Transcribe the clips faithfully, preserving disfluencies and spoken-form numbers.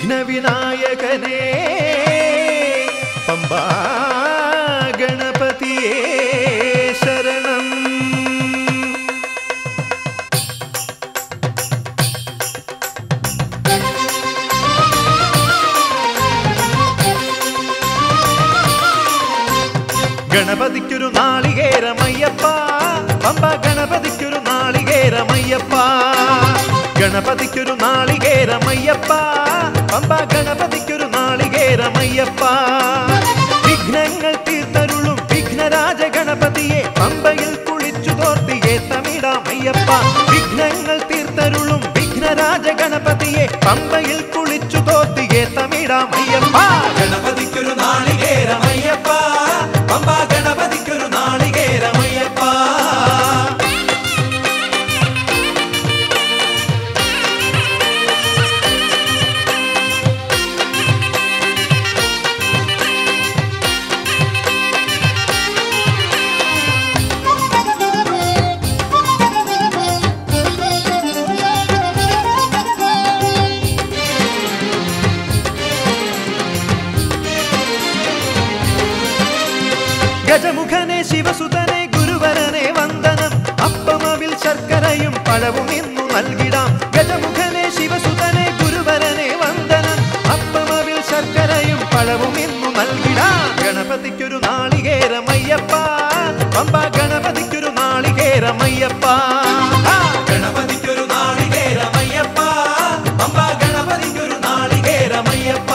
വിഘ്നവിനായകനേ പമ്പാ ഗണപതിയേ ശരണം. ഗണപതിക്കൊരു നാളികേരമയ്യപ്പ പമ്പ ഗണപതിക്കൊരു നാളികേരമയ്യപ്പ. ഗണപതിക്കൊരു നാളികേരമയ്യപ്പ പമ്പ ഗണപതിക്കൊരു നാളികേരമയ്യപ്പ. വിഘ്നങ്ങൾ തീർത്തരുളും വിഘ്നരാജ ഗണപതിയെ പമ്പയിൽ കുളിച്ചു തോർത്തിയെ തമിഴാമയ്യപ്പ. വിഘ്നങ്ങൾ തീർത്തരുളും വിഘ്നരാജ ഗണപതിയെ പമ്പയിൽ കുളിച്ചു തോർത്തിയെ തമിഴാമയ്യപ്പ. ഗണപതിക്കൊരു നാളികേരമയ്യപ്പ പമ്പ ഗണപതിക്കൊരു നാളികേരമയ്യപ്പ. ഗജമുഖനെ ശിവസുതനെ ഗുരുവരനെ വന്ദനം അപ്പമവിൽ ശർക്കരയും പഴവും ഇന്നു നൽകിടാം. ഗജമുഖനെ ശിവസുതനെ ഗുരുവരനെ വന്ദനം അപ്പമവിൽ ശർക്കരയും പഴവും ഇന്നു നൽകിടാം. ഗണപതിക്കൊരു നാളികേരമയ്യപ്പ പമ്പ ഗണപതിക്കൊരു നാളികേരമയ്യപ്പ. ഗണപതിക്കൊരു നാളികേരമയ്യപ്പ പമ്പ ഗണപതിക്കൊരു നാളികേരമയ്യപ്പ.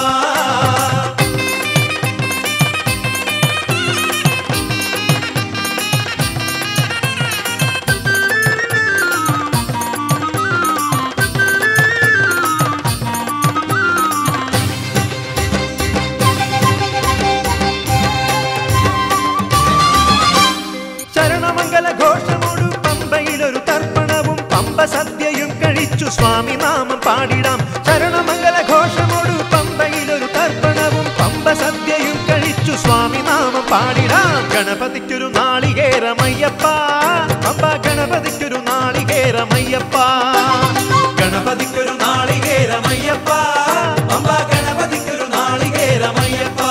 ഘോഷമോടു പമ്പയിലൊരു തർപ്പണവും പമ്പ സദ്യയും കഴിച്ചു സ്വാമി നാമം പാടിടാം. ശരണമംഗല ഘോഷമോടു പമ്പയിലൊരു തർപ്പണവും പമ്പ സദ്യയും കഴിച്ചു സ്വാമി നാമം പാടിടാം. ഗണപതിക്കൊരു നാളികേരമയ്യപ്പ പമ്പ ഗണപതിക്കൊരു നാളികേരമയ്യപ്പ. ഗണപതിക്കൊരു നാളികേരമയ്യപ്പ പമ്പ ഗണപതിക്കൊരു നാളികേരമയ്യപ്പ.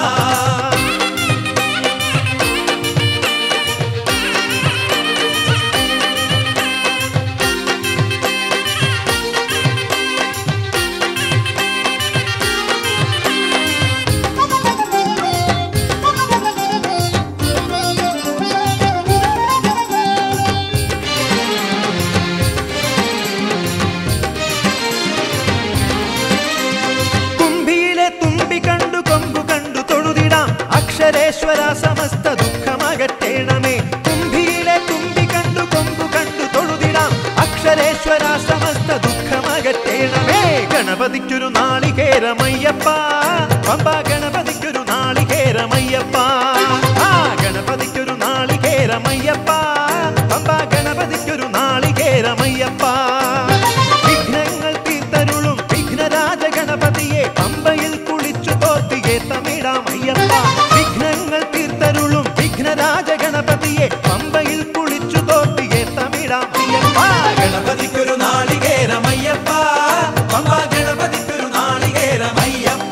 അക്ഷരേശ്വര സമസ്ത ദുഃഖമകറ്റേണമേ. കുംഭിയിലെ തുമ്പി കണ്ടു കൊമ്പു കണ്ടു തൊഴുതിടാം. അക്ഷരേശ്വര സമസ്ത ദുഃഖമകറ്റേണമേ. ഗണപതിക്കൊരു നാളികേരമയ്യപ്പ പമ്പ ഗണപതിക്കൊരു നാളികേരമയ്യപ്പ. ആ ഗണപതിക്കൊരു നാളികേരമയ്യപ്പ പമ്പ ഗണപതിക്കൊരു നാളികേരമയ്യപ്പ. വിഘ്നങ്ങൾ തീർത്തരുളും വിഘ്നരാജ ഗണപതിയെ പമ്പയിൽ കുളിച്ചു തോർത്തിയെ തമിഴാമയ്യപ്പ. വിഘ്നങ്ങൾ തീർത്തരുളും വിഘ്നരാജ ഗണപതിയെ പമ്പയിൽ കുളിച്ചു തോർത്തിയെ തമിഴാമയ്യപ്പ. ഗണപതിക്കൊരു നാളികേരമയ്യപ്പ പമ്പ ഗണപതിക്കൊരു നാളികേരമയ്യപ്പ.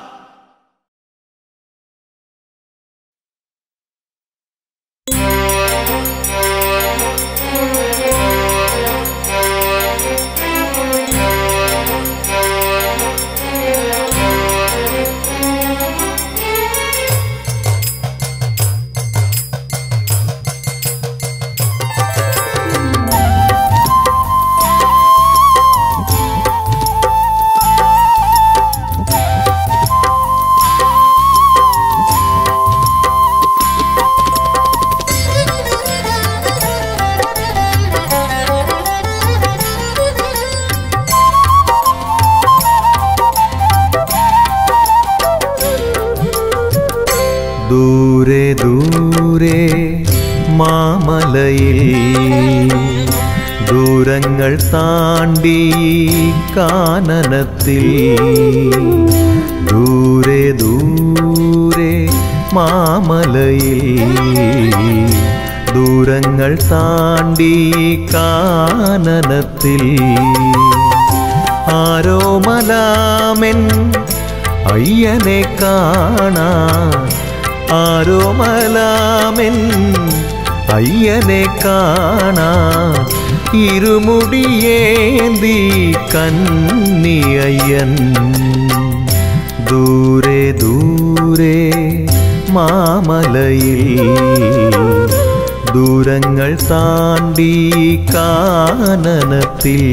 ദൂരെ ദൂരെ മാമലയിൽ ദൂരങ്ങൾ താണ്ടി കാനനത്തിൽ. ദൂരെ ദൂരെ മാമലയിൽ ദൂരങ്ങൾ താണ്ടി കാനനത്തിൽ ആരോമലാമെൻ അയ്യനെ കാണാൻ ആരോമലാമെൻ അയ്യനെ കാണാൻ ഇരുമുടിയേന്തി കന്നി അയ്യൻ ദൂരെ ദൂരെ മാമലയിൽ ദൂരങ്ങൾ താണ്ടി കാനനത്തിൽ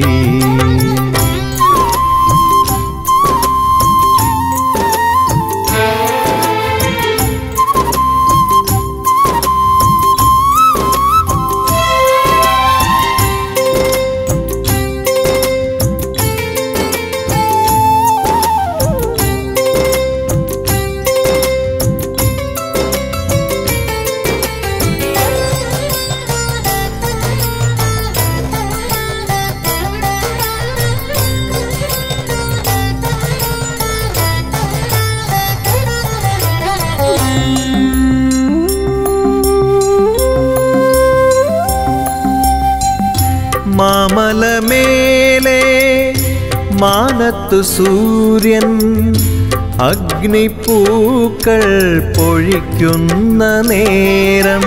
മാമലമേലെ മാനത്തു സൂര്യൻ അഗ്നിപ്പൂക്കൾ പൊഴിക്കുന്ന നേരം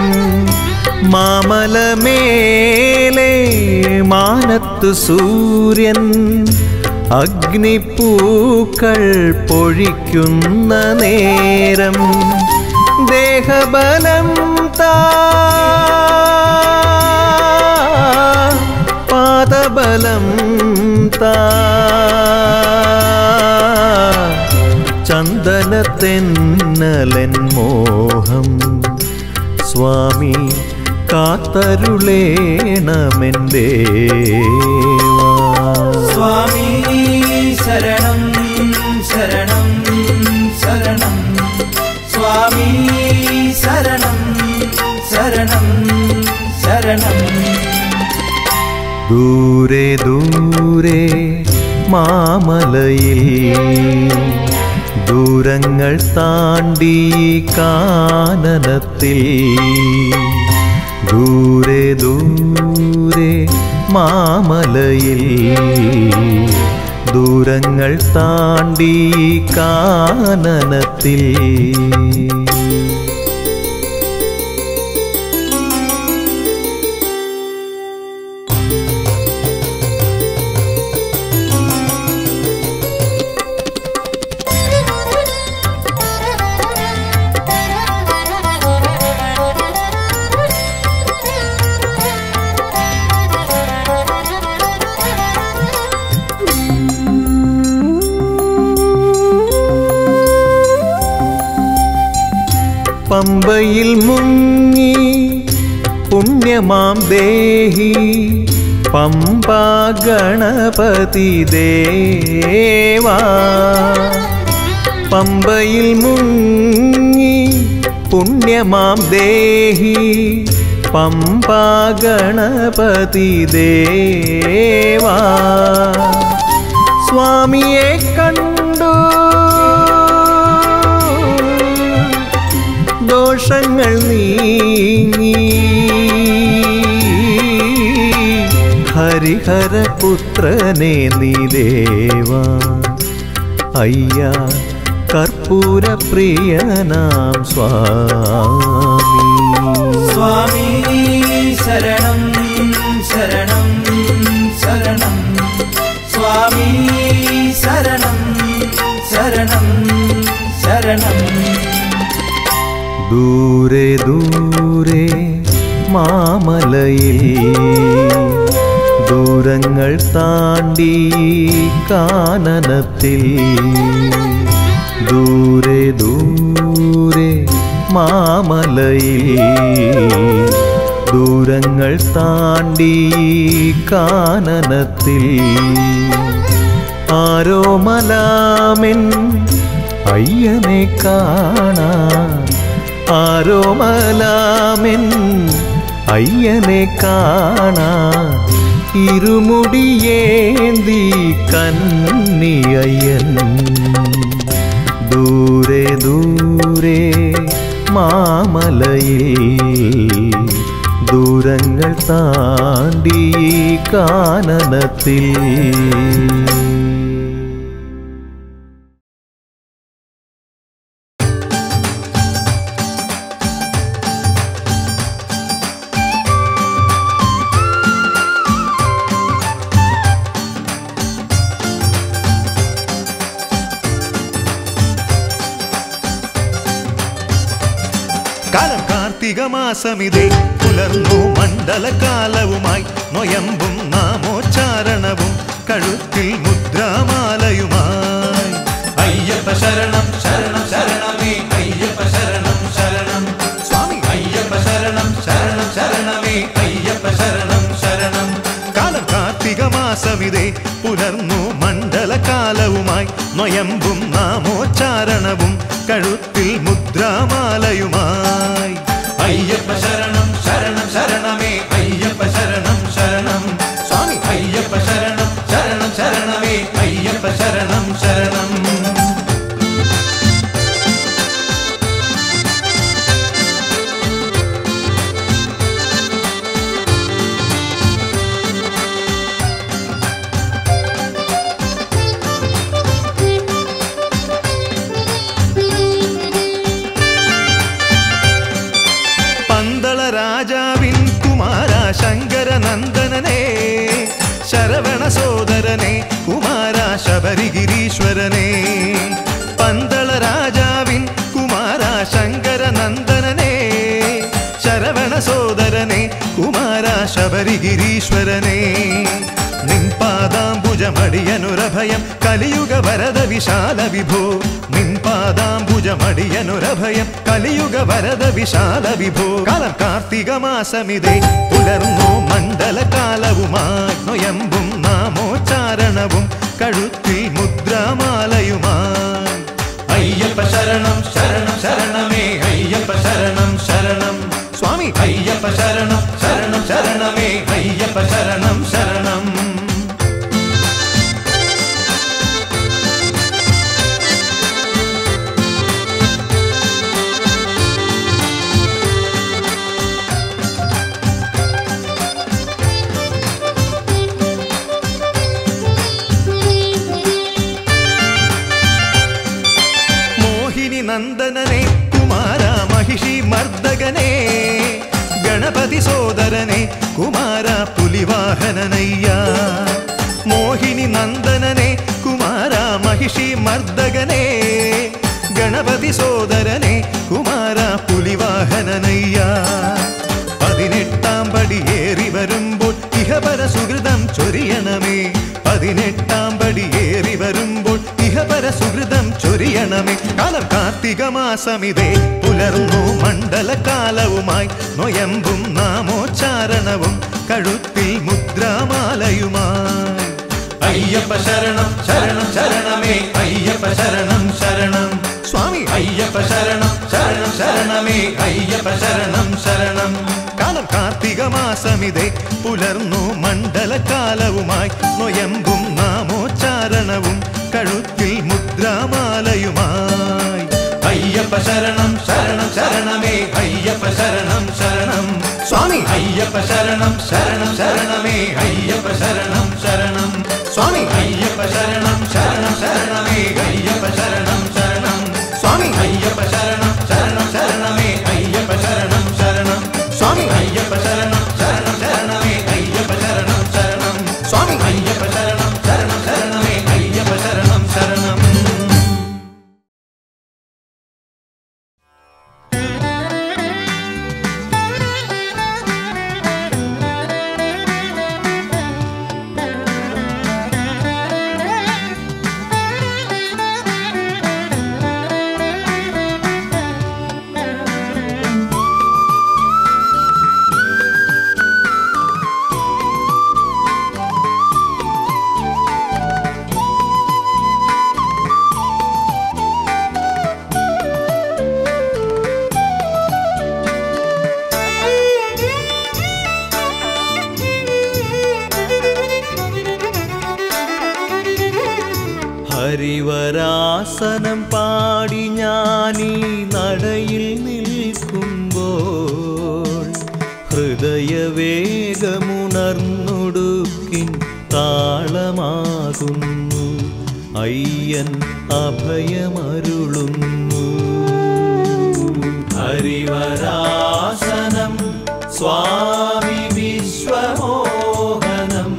മാമലമേലെ മാനത്തു സൂര്യൻ അഗ്നിപ്പൂക്കൾ പൊഴിക്കുന്ന നേരം ദേഹബലം താ പാദബലം താ ചന്ദനത്തെന്നലൻ മോഹം സ്വാമി കാത്തരുളേണമെൻ ദേവാ സ്വാമി ശരണം ശരണം ശരണം സ്വാമി ശരണം ശരണം ശരണം ദൂരെ ദൂരെ മാമലയിൽ ദൂരങ്ങൾ താണ്ടി കാനനത്തിൽ ദൂരെ ദൂരെ മാമലയിൽ ദൂരങ്ങൾ താണ്ടി കാനനത്തിൽ പമ്പയിൽ മുങ്ങി പുണ്യമാം ദേഹി പമ്പാ ഗണപതി ദേവാ പമ്പയിൽ മുങ്ങി പുണ്യമാം ദേഹി പമ്പാ ഗണപതി ദേവാ സ്വാമിയെ കണ്ടു ദോഷങ്ങൾ നീങ്ങി ഹരിഹരപുത്രനെ നീ ദേവാ അയ്യ കർപ്പൂരപ്രിയനാം സ്വാമി സ്വാമി ശരണം ശരണം ശരണം സ്വാമി ശരണം ശരണം ശരണം ദൂരെ ദൂരെ മാമലയിൽ ദൂരങ്ങൾ താണ്ടി കാനനത്തിൽ ദൂരെ ദൂരെ മാമലയിൽ ദൂരങ്ങൾ താണ്ടി കാനനത്തിൽ ആരോമലാമെൻ അയ്യനെ കാണാൻ ആരോമലാമെൻ അയ്യനെ കാണാൻ ഇരുമുടിയേന്തി കന്നി അയ്യൻ ദൂരെ ദൂരെ മാമലയിൽ ദൂരങ്ങൾ താണ്ടി കാനനത്തിൽ കാലം കാർത്തിക മാസമിതേ പുലർന്നു മണ്ഡലകാലവുമായി നൊയമ്പും നാമോച്ചാരണവും കഴുത്തിൽ മുദ്രാമാലയുമായി അയ്യപ്പ ശരണം ശരണം ശരണമേ അയ്യപ്പ ശരണം ശരണം സ്വാമി അയ്യപ്പ ശരണം ശരണം ശരണമേ അയ്യപ്പ ശരണം ശരണം കാലം കാർത്തിക മാസമിതേ പുലർന്നു മണ്ഡലകാലവുമായി നൊയമ്പും നാമോച്ചാരണവും കഴുത്തിൽ മുദ്രാമാലയുമായി അയ്യപ്പ ശരണം ശരണം ശരണമേ അയ്യപ്പ ശരണം ശരണം സ്വാമി അയ്യപ്പ ശരണം ശരണം ശരണമേ അയ്യപ്പ ശരണം ശരണം രാജാവിൻ കുമാര ശങ്കരനന്ദനനെ ശരവണ സോദരനെ കുമാര ശബരിഗിരീശ്വരനെ പന്തള രാജാവിൻ കുമാര ശങ്കരനന്ദനനെ ശരവണ സോദരനെ കുമാര ശബരിഗിരീശ്വരനെ നിൻപാദാംബുജമടിയനുരഭയം കലിയുഗ വരദ വിശാല വിഭോ നിൻപാദാംബുജമടിയനുരഭയം കലിയുഗ വരദ വിശാല വിഭോ കാലം കാർത്തിക മാസമിതേ പുലർന്നു മണ്ഡലകാലവുമായി നൊയമ്പും നാമോച്ചാരണവും കഴുത്തിൽ മുദ്രാമാലയുമായി അയ്യപ്പ ശരണം ശരണം ശരണമേ അയ്യപ്പ ശരണം ശരണം സ്വാമി അയ്യപ്പ ശരണം ശരണം ശരണമേ അയ്യപ്പ ശരണം ശരണം നന്ദനനെ കുമാര മഹിഷി മർദ്ദകനെ ഗണപതി സോദരനെ കുമാര പുലിവാഹനനയ്യ മോഹിനി നന്ദനനെ കുമാര മഹിഷി മർദ്ദകനെ ഗണപതി സോദരനെ കുമാര പുലിവാഹനനയ്യ പതിനെട്ടാം പടിയേറി വരുമ്പോൾ ഇഹപര സുഹൃതം ചൊരിയണമേ പതിനെട്ടാം പടിയേറി വരുമ്പോൾ ഇഹപര സുഹൃതം ചൊരിയണമേ കാലം കാർത്തിക മാസമിതേ പുലർന്നു മണ്ഡലകാലവുമായി നൊയമ്പും നാമോച്ചാരണവും കഴുത്തിൽ മുദ്രാമാലയുമായി അയ്യപ്പ ശരണം ശരണം ശരണമേ അയ്യപ്പ ശരണം ശരണം സ്വാമി അയ്യപ്പ ശരണം ശരണം ശരണമേ അയ്യപ്പ ശരണം ശരണം കാലം കാർത്തിക മാസമിതേ പുലർന്നു മണ്ഡലകാലവുമായി നൊയമ്പും നാമോച്ചാരണവും കഴുത്തിൽ മുദ്രാമാലയുമായി അയ്യപ്പ ശരണം ശരണം ശരണമേ അയ്യപ്പ ശരണം ശരണം സ്വാമി അയ്യപ്പ ശരണം ശരണം ശരണമേ അയ്യപ്പ ശരണം ശരണം സ്വാമി അയ്യപ്പ ശരണം ശരണം ശരണമേ അയ്യപ്പ ശരണം ശരണം സ്വാമി അയ്യപ്പ ശരണം ശരണം ശരണമേ അയ്യപ്പ ശരണം ശരണം സ്വാമി അയ്യപ്പ ശരണം ശരണം ശരണമേ അയ്യപ്പ ശരണം ശരണം സ്വാമി അയ്യപ്പ ശരണം ശരണം ശരണമേ അയ്യപ്പ ശരണം ശരണം ഹരിവരാസനം പാടി ഞാനീ നടയിൽ നിൽക്കുമ്പോൾ ഹൃദയവേഗമുണർന്നൊടുക്കിൻ താളമാകുന്നു അയ്യൻ അഭയമരുളുന്നു ഹരിവരാസനം സ്വാമി വിശ്വമോഹനം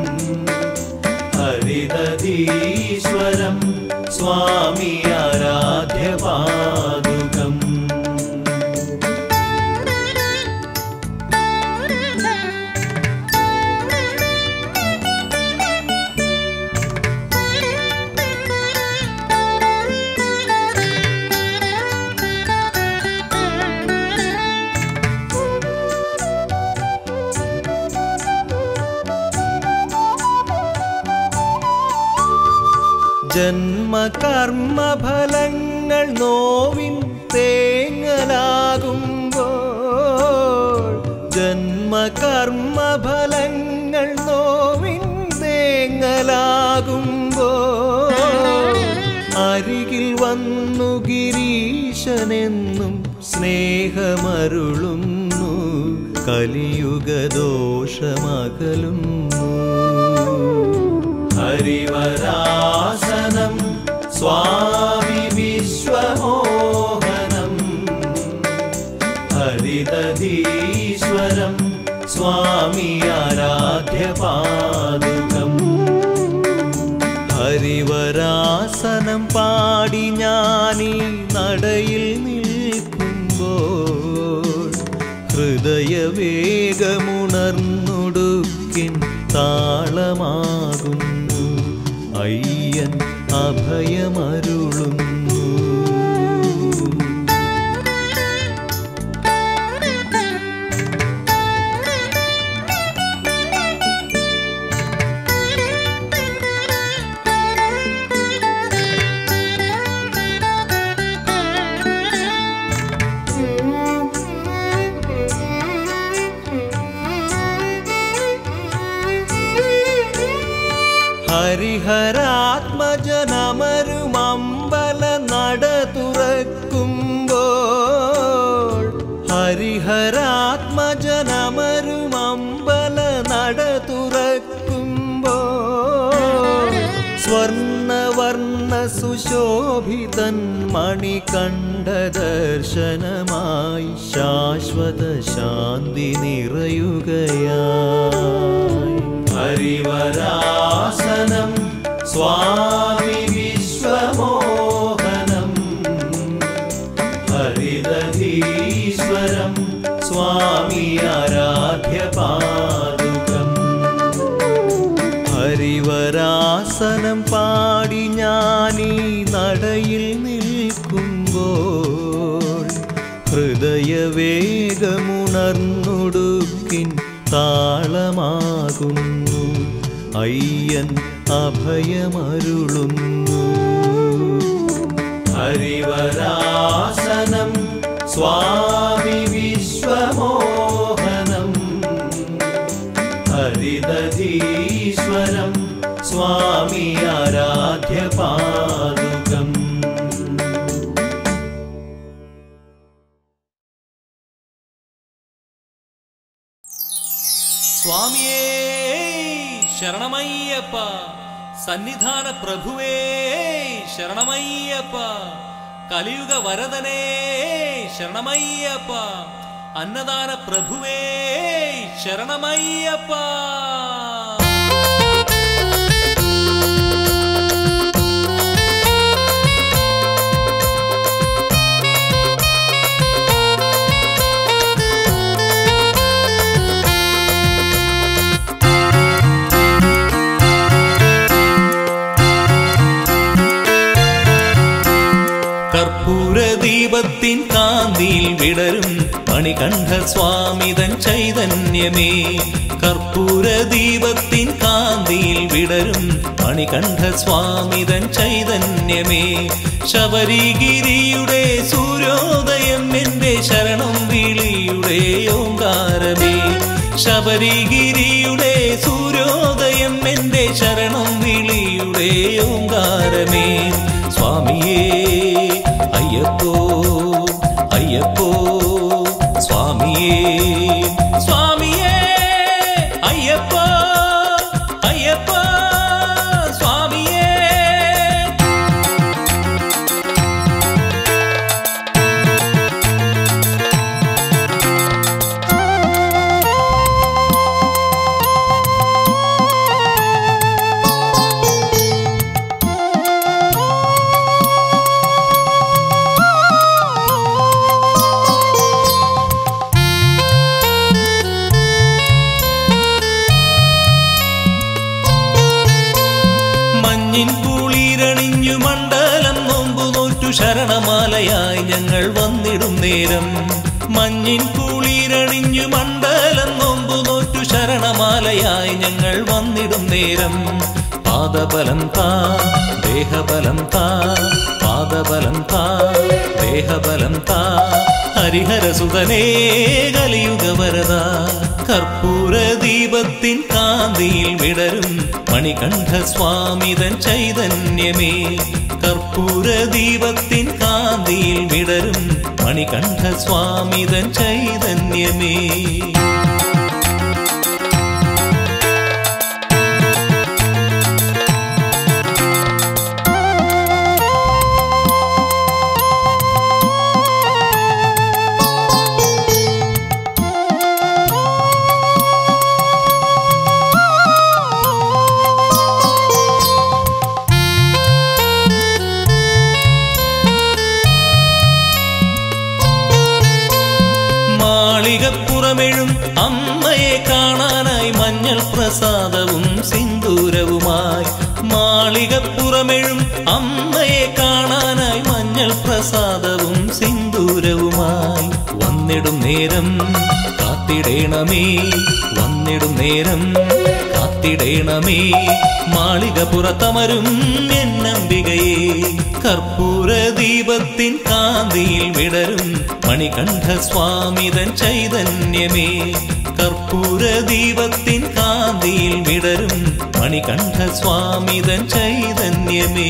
ഹരിതീശ്വരം സ്വാമി ആരാധ്യപാദുകം ജന്മകർമ്മഫലങ്ങൾ നോവിൻ തേങ്ങലാകുമ്പോൾ ജന്മകർമ്മഫലങ്ങൾ നോവിൻ തേങ്ങലാകുമ്പോൾ അരികിൽ വന്നു ഗിരീശനെന്നും സ്നേഹമരുളുന്നു കലിയുഗദോഷമകലുന്നു ഹരിവരാസനം സ്വാമി വിശ്വമോഹനം ഹരിതധീശ്വരം സ്വാമി ആരാധ്യപാദുകം ഹരിവരാസനം പാടി ഞാനീ നടയിൽ നിൽക്കുമ്പോൾ ഹൃദയവേഗമുണർന്നൊടുക്കിൻ താളമാകുന്നു അയ്യൻ അഭയമരുളുന്നു ഹരിഹരാത്മജനമരുമമ്പല നട തുറക്കുമ്പോൾ ഹരിഹരാത്മജനമരുമമ്പല നട തുറക്കുമ്പോൾ സ്വർണവർണ്ണ സുശോഭിതൻ മണികണ്ഠ ദർശനമായി ശാശ്വത ശാന്തി നിറയുകയായി ഹരിവരാസനം സ്വാമി വിശ്വമോഹനം ഹരിതധീശ്വരം സ്വാമി ആരാധ്യപാദുകം ഹരിവരാസനം പാടി ഞാനീ നടയിൽ നിൽക്കുമ്പോൾ ഹൃദയവേഗമുണർന്നൊടുക്കിൻ താളമാകുന്നു അയ്യൻ അഭയമരുളുന്നു ഹരിവരാസനം സ്വാമി വിശ്വമോഹനം ഹരിതധീശ്വരം സ്വാമി ആരാധ്യപാദുകം സ്വാമിയേ ശരണമയ്യപ്പ സന്നിധാന പ്രഭുവേ ശരണമയ്യപ്പ കലിയുഗ വരദനേ ശരണമയ്യപ്പ അന്നദാന പ്രഭുവേ ശരണമയ്യപ്പ കർപ്പൂരദീപത്തിൻ കാന്തിയിൽ വിടരും മണികണ്ഠ സ്വാമിതൻ ചൈതന്യമേ കർപ്പൂരദീപത്തിൻ കാന്തിയിൽ വിടരും മണികണ്ഠ സ്വാമിതൻ ചൈതന്യമേ ശബരിഗിരിയുടെ സൂര്യോദയം എന്റെ ശരണം വിളിയുടെ ഓങ്കാരമേ ശബരിഗിരിയുടെ സൂര്യോദയം എന്റെ ശരണം വിളിയുടെ ഓങ്കാരമേ സ്വാമിയേ അയ്യപ്പോ അയ്യപ്പോ സ്വാമിയേ സ്വാമിയേ അയ്യപ്പോ അയ്യപ്പോ സ്വാമിയേ കുളിരണിഞ്ഞു മണ്ഡലം നോമ്പു നോറ്റു ശരണമാലയായി ഞങ്ങൾ വന്നിടും നേരം മഞ്ഞിൻ കുളിരണിഞ്ഞു മണ്ഡലം നോമ്പു നോറ്റു ശരണമാലയായി ഞങ്ങൾ വന്നിടും നേരം പാദബലം താ ദേഹബലം താ പാദബലം താ ദേഹബലം താ ഹരിഹരസുതനേ കലിയുഗവരദ കർപ്പൂര ദീപത്തിൻ കാന്തിയിൽ വിടരും മണികണ്ഠ സ്വാമിതൻ ചൈതന്യമേ കർപ്പൂര ദീപത്തിൻ കാന്തിയിൽ വിടരും മണികണ്ഠ സ്വാമിതൻ ചൈതന്യമേ മാളികപ്പുറമെഴും അമ്മയെ കാണാനായി മഞ്ഞൾ പ്രസാദവും സിന്ദൂരവുമായി മാളികപ്പുറമെഴും അമ്മയെ കാണാനായി മഞ്ഞൾ പ്രസാദവും സിന്ദൂരവുമായി വന്നിടും നേരം കാത്തിടേണമേ വന്നിടും നേരം കാത്തിടേണമേ മാളികപ്പുറത്തമരും എന്നംബികയെ കർപ്പൂര ദീപത്തിൻ കാന്തിയിൽ വിടരും മണികണ്ഠ സ്വാമിതൻ ചൈതന്യമേ കർപ്പൂര ദീപത്തിൻ കാന്തിയിൽ വിടരും മണികണ്ഠ സ്വാമിതൻ ചൈതന്യമേ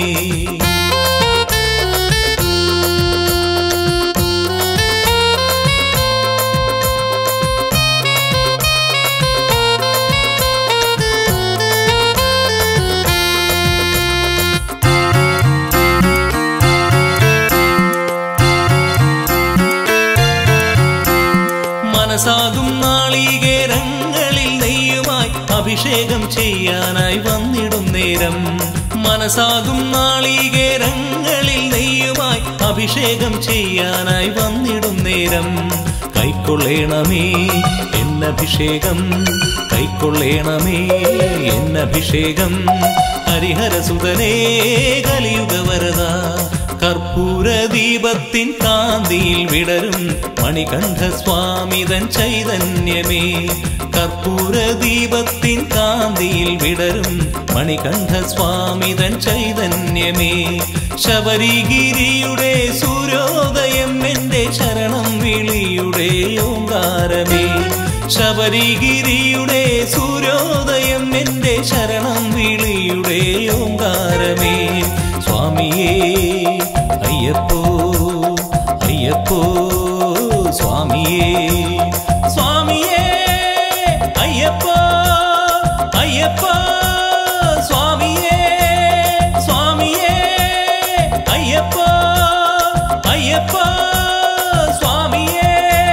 മനസാകും നാളികേരങ്ങളിൽ നെയ്യുമായി അഭിഷേകം ചെയ്യാനായി വന്നിടും നേരം മനസാകും നാളികേരങ്ങളിൽ നെയ്യുമായി അഭിഷേകം ചെയ്യാനായി വന്നിടും നേരം കൈക്കൊള്ളേണമേ എന്നഭിഷേകം കൈക്കൊള്ളേണമേ എന്നഭിഷേകം ഹരിഹരസുതനേ കലിയുഗവരദ കർപ്പൂര ദീപത്തിൻ കാന്തിയിൽ വിടരും മണികണ്ഠ സ്വാമിതൻ ചൈതന്യമേ കർപ്പൂര ദീപത്തിൻ കാന്തിയിൽ വിടരും മണികണ്ഠ സ്വാമിതൻ ചൈതന്യമേ ശബരിഗിരിയുടെ സൂര്യോദയം എന്റെ ശരണം വിളിയുടെ ഓങ്കാരമേ ശബരിഗിരിയുടെ സൂര്യോദയം എന്റെ ശരണം വിളിയുടെ ഓങ്കാരമേ സ്വാമിയേ അയ്യപ്പോ അയ്യപ്പോ സ്വാമിയേ സ്വാമിയേ അയ്യപ്പോ അയ്യപ്പോ സ്വാമിയേ സ്വാമിയേ അയ്യപ്പോ അയ്യപ്പോ സ്വാമിയേ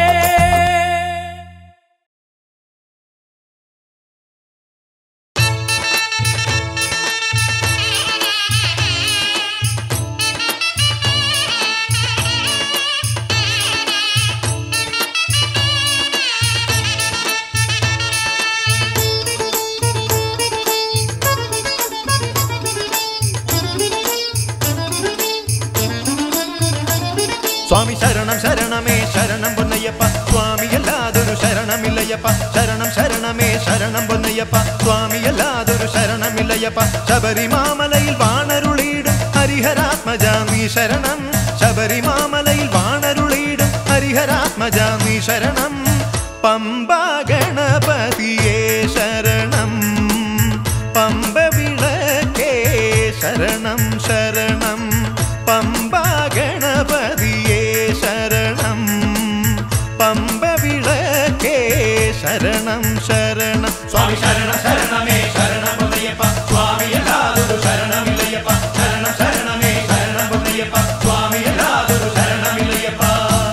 സ്വാമി ശരണം ശരണമേ ശരണം പൊന്നയ്യപ്പ സ്വാമിയല്ലാതൊരു ശരണമില്ലയ്യപ്പ ശരണം ശരണമേ ശരണം പൊന്നയ്യപ്പ സ്വാമിയല്ലാതൊരു ശരണമില്ലയ്യപ്പ ശബരിമാമലയിൽ വാണരുളീടും ഹരിഹരാത്മജാ നീ ശരണം ശബരിമാമലയിൽ വാണരുളീടും ഹരിഹരാത്മജാ നീ ശരണം പമ്പാ ഗണപതിയേ ശരണം പമ്പ വിളക്കേ ശരണം ശരണം പമ്പാ ഗണപതിയേ ശരണം പമ്പ വിളക്കേ ശരണം ശരണം സ്വാമി ശരണം ശരണമേ ശരണം പൊന്നയ്യപ്പ സ്വാമിയല്ലാതൊരു ശരണമില്ലയ്യപ്പ ശരണം ശരണമേ ശരണം പൊന്നയ്യപ്പ സ്വാമിയല്ലാതൊരു ശരണമില്ലയ്യപ്പ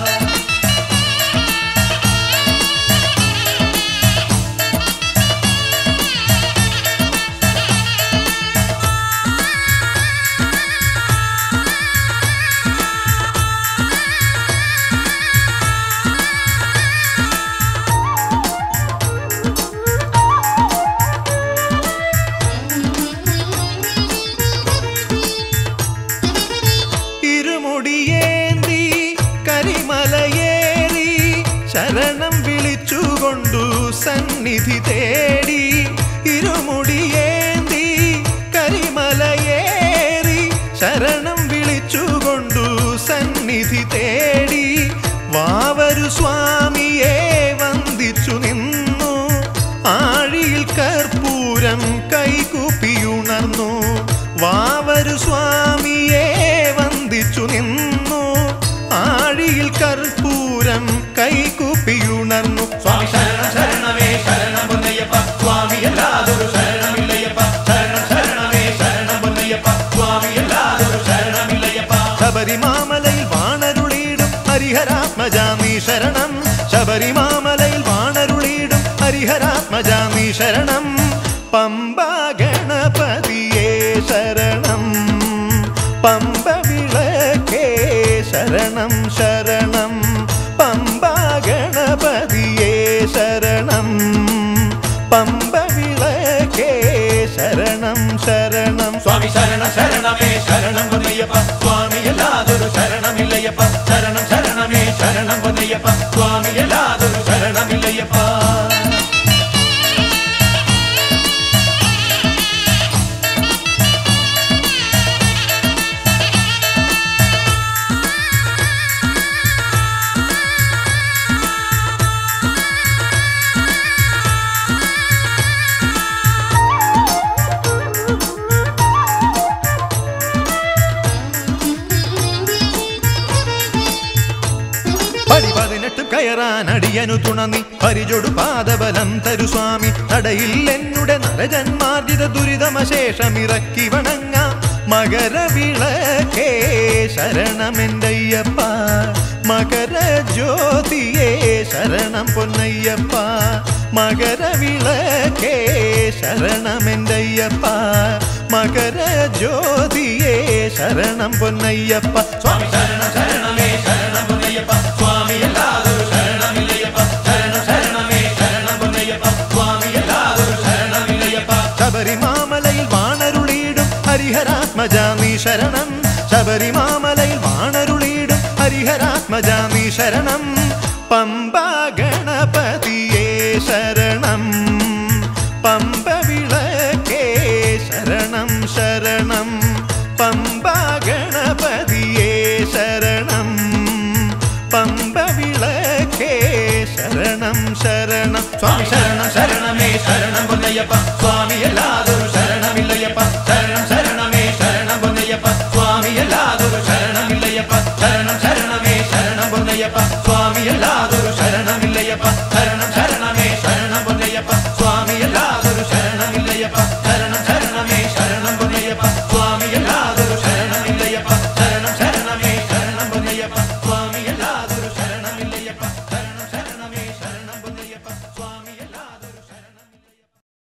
ശരണം വിളിച്ചുകൊണ്ടു സന്നിധി തേടി ഇരുമുടിയേന്തി കരി വിധി തേടി വാവരു സ്വാമിയെ വന്ദിച്ചു നിന്നു. ആഴിയിൽ കർപ്പൂരം കൈകൂപ്പിയുണർന്നു. വാവരു സ്വാമിയെ വന്ദിച്ചു നിന്നു. ആഴിയിൽ കർപ്പൂരം കൈകൂപ്പിയുണർന്നു. സ്വാമി ശരണ ശരണമേ ശരണം പൊന്നയ്യപ്പ സ്വാമിയല്ലാതൊരു ശരണമില്ലയ്യപ്പ. ശരണം ശരണമേ ശരണം പൊന്നയ്യപ്പ സ്വാമിയല്ലാതൊരു ശരണമില്ലയ്യപ്പ. ശബരിമാമലയിൽ വാണരുളീടും ഹരിഹരാത്മജാമീ ശരണം. ശബരിമാമലയിൽ വാണരുളീടും ഹരിഹരാത്മജാമീ ശരണം. പമ്പാ ഗണപതിയേ ശരണം. പമ്പ വിളക്കേ ശരണം ശരണം. പമ്പാ ഗണപതിയേ ശരണം. പമ്പ വിളക്കേ ശരണം ശരണം. സ്വാമി ശരണ ശരണമേ ശരണം പൊന്നയ്യപ്പ സ്വാമിയല്ലാതൊരു ശരണമില്ലയ്യപ്പ. ശരണം ശരണമേ ശരണം പൊന്നയ്യപ്പ സ്വാമിയല്ലാതൊരു ശരണമില്ലയ്യപ്പ. പടി പതിനെട്ട് കയറാൻ അടിയനു തുണനി പരിചൊടു പാദബലം തരു സ്വാമി. നടയിൽ എന്നുടെ നരജന്മാർജിത ദുരിതമശേഷമിറക്കി വണങ്ങാം. മകരവിളക്കേ ശരണമെന്തയ്യപ്പ. മകര ജ്യോതിയേ ശരണം പൊന്നയ്യപ്പ. മകരവിളക്കേ ശരണമെന്തയ്യപ്പ. മകര ജ്യോതിയേ ശരണം പൊന്നയ്യപ്പ. സ്വാമി ശരണ ശരണമേ ശരണം പൊന്നയ്യപ്പ സ്വാമിയല്ലാതൊരു ശരണമില്ലയ്യപ്പ. ശരണം ശരണമേ ശരണം പൊന്നയ്യപ്പ സ്വാമിയല്ലാതൊരു ശരണമില്ലയ്യപ്പ. ശബരിമാമലയിൽ വാണരുളീടും ഹരിഹരാത്മജാമീ ശരണം. ശബരിമാമലയിൽ വാണരുളീടും ഹരിഹരാത്മജാമീ ശരണം. പമ്പാ ഗണപതിയേ ശരണം. പമ്പ വിളക്കേ ശരണം ശരണം. പമ്പാ ഗണപതിയേ ശരണം. പമ്പ വിളക്കേ ശരണം ശരണം. സ്വാമി ശരണ ശരണമേ ശരണം പൊന്നയ്യപ്പ സ്വാമിയല്ലാതൊരു ശരണമില്ലയ്യപ്പ. ശരണം ശരണമേ ശരണം പൊന്നയ്യപ്പ സ്വാമിയല്ലാതൊരു ശരണമില്ലയ്യപ്പ. ശരണം ശരണമേ ശരണം പൊന്നയ്യപ്പ സ്വാമിയല്ലാതൊരു ശരണമില്ലയ്യപ്പ. ശരണം ശരണമേ ശരണം പൊന്നയ്യപ്പ സ്വാമിയല്ലാതൊരു ശരണമില്ലയ്യപ്പ. ശരണം ശരണമേ ശരണം പൊന്നയ്യപ്പ സ്വാമിയല്ലാതൊരു ശരണമില്ലയ്യപ്പ. ശരണം ശരണമേ ശരണം പൊന്നയ്യപ്പ സ്വാമിയല്ലാതൊരു ശരണമില്ലയ്യപ്പ. ശരണം ശരണമേ ശരണം പൊന്നയ്യപ്പ സ്വാമിയല്ലാതൊരു ശരണമില്ലയ്യപ്പ.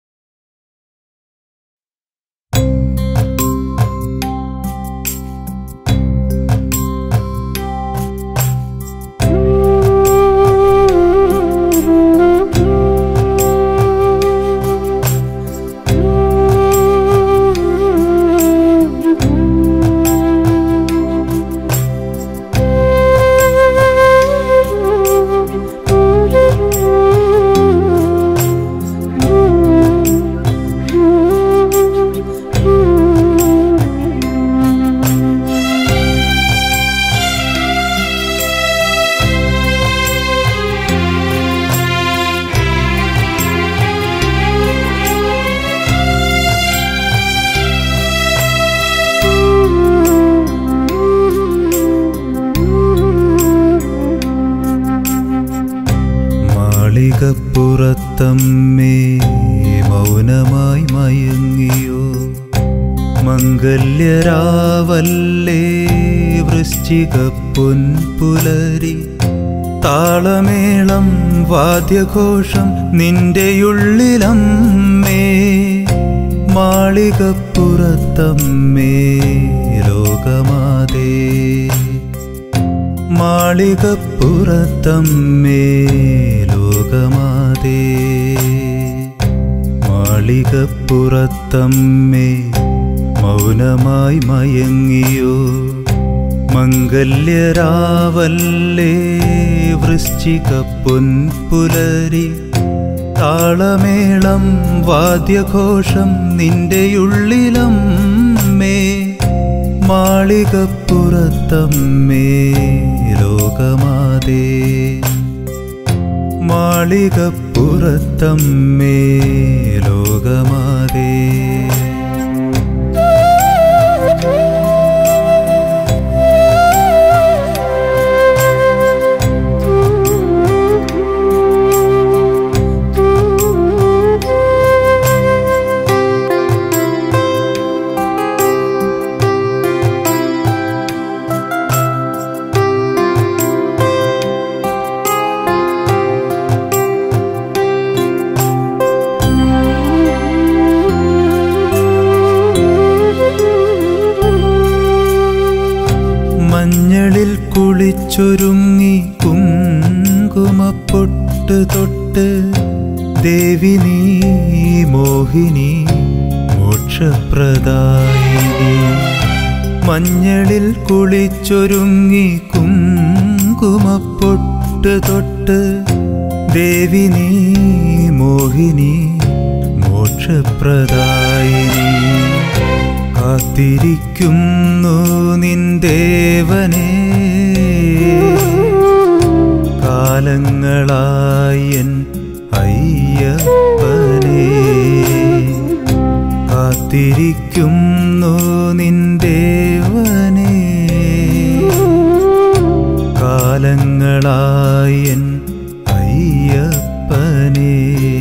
മാളികപ്പുറത്തമ്മേ മൗനമായി മയങ്ങിയോ. മംഗല്യരാവല്ലേ വൃശ്ചിക പൊൻപുലരി. താളമേളം വാദ്യഘോഷം നിന്റെയുള്ളിലമ്മേ. മാളികപ്പുറത്തമ്മേ ലോകമാതേ. മാളികപ്പുറത്തമ്മേ ലോകമാതേ. മാളികപ്പുറത്തമ്മേ മൗനമായി മയങ്ങിയോ. മംഗല്യരാവല്ലേ വൃശ്ചിക പൊൻപുലരി. താളമേളം വാദ്യഘോഷം നിന്റെയുള്ളിലമ്മേ. മാളികപ്പുറത്തമ്മേ ലോകമാതേ മാളികപ്പുറത്തമ്മേ ലോകമാതേ മഞ്ഞളിൽ കുളിച്ചൊരുങ്ങി കുങ്കുമപ്പൊട്ട് തൊട്ട് ദേവി നീ മോഹിനി മോക്ഷപ്രദായിനി മഞ്ഞളിൽ കുളിച്ചൊരുങ്ങി കുങ്കുമപ്പൊട്ട് തൊട്ട് ദേവി നീ മോഹിനി മോക്ഷപ്രദായിനി കാത്തിരിക്കുന്നു നിന്ദേവനെ കാലങ്ങളായൻ അയ്യപ്പനെ കാത്തിരിക്കുന്നു നിന്ദേവനെ കാലങ്ങളായൻ അയ്യപ്പനെ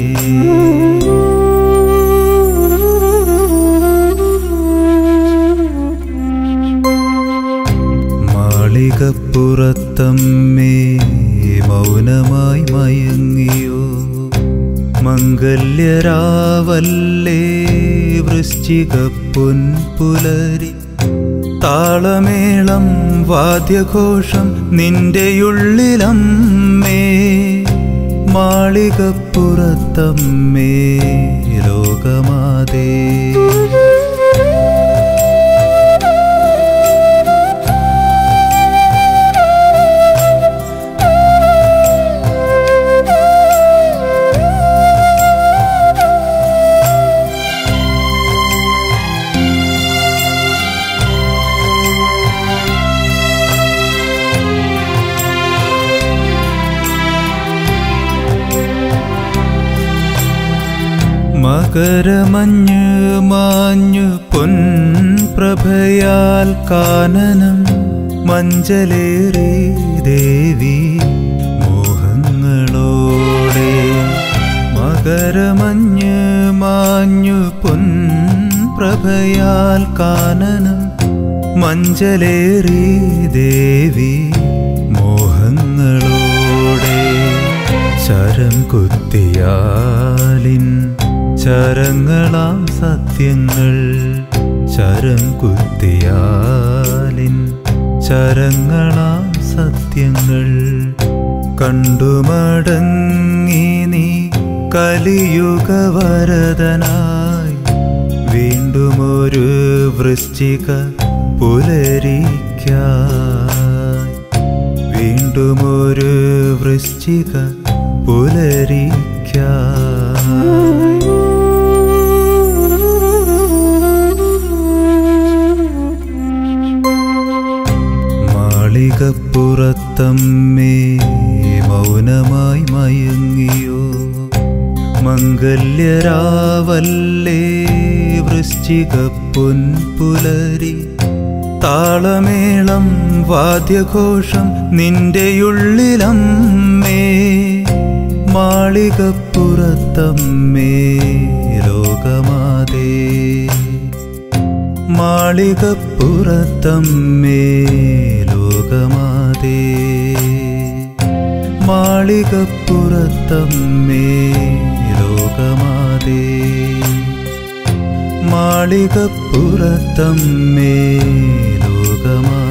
മാളികപ്പുറത്തമ്മേ മൗനമായി മയങ്ങിയോ മംഗല്യരാവല്ലേ വൃശ്ചികപ്പൊൻപുലരി താളമേളം വാദ്യഘോഷം നിന്റെയുള്ളിലമ്മേ മാളികപ്പുറത്തമ്മേ ലോകമാതേ മകരമഞ്ഞ് മാഞ്ഞു പൊൻപ്രഭയാൽ കാനനം മഞ്ചലേറി ദേവി മോഹങ്ങളോടെ മകരമഞ്ഞ് മാഞ്ഞു പൊൻപ്രഭയാൽ കാനനം മഞ്ചലേറി ദേവി മോഹങ്ങളോടെ ശരം കുത്തിയാലിൻ ശരങ്ങളാം സത്യങ്ങൾ ശരം കുത്തിയാലിൻ ശരങ്ങളാം സത്യങ്ങൾ കണ്ടുമടങ്ങി നീ കലിയുഗവരദനായി വീണ്ടുമൊരു വൃശ്ചിക പുലരിക്കായി വീണ്ടുമൊരു വൃശ്ചിക പുലരിക്കായി മാളികപ്പുറത്തമ്മേ മൗനമായി മയങ്ങിയോ മംഗല്യരാവല്ലേ വൃശ്ചികപ്പൊൻപുലരി താളമേളം വാദ്യഘോഷം നിന്റെയുള്ളിലമ്മേ മാളികപ്പുറത്തമ്മേ ലോകമാതേ മാളികപ്പുറത്തമ്മേ ലോകമാതേ മാളികപ്പുറത്തമ്മേ ലോകമാതേ മാളികപ്പുറത്തമ്മേ ലോകമാതേ